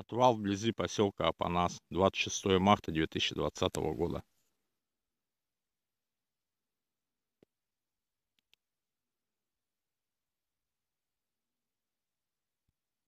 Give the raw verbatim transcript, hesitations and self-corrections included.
Отвал вблизи поселка Апанас. двадцать шестое марта две тысячи двадцатого года.